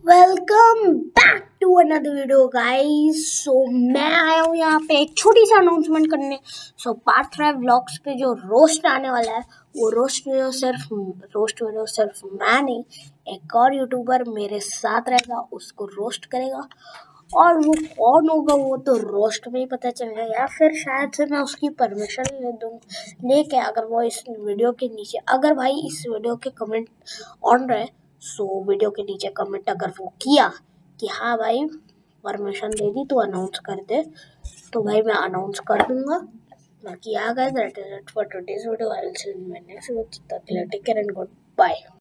Welcome back to another video guys. मैं आया हूँ यहाँ पे एक छोटी सी अनाउंसमेंट करने। पार्ट 3 व्लॉग्स पे जो रोस्ट आने वाला है वो रोस्ट वीडियो सिर्फ मैं नहीं, एक और यूट्यूबर मेरे साथ रहेगा, उसको रोस्ट करेगा। और वो कौन होगा वो तो रोस्ट में ही पता चलेगा, या फिर शायद से मैं उसकी परमिशन लेके अगर वो इस वीडियो के नीचे, अगर भाई इस वीडियो के कमेंट ऑन रहे, वीडियो के नीचे कमेंट अगर वो किया कि हाँ भाई परमिशन दे दी तो अनाउंस कर दे, तो भाई मैं अनाउंस कर दूंगा। बाकी आ गए that is it for today's video. I will see you in my next video. Take care and good bye.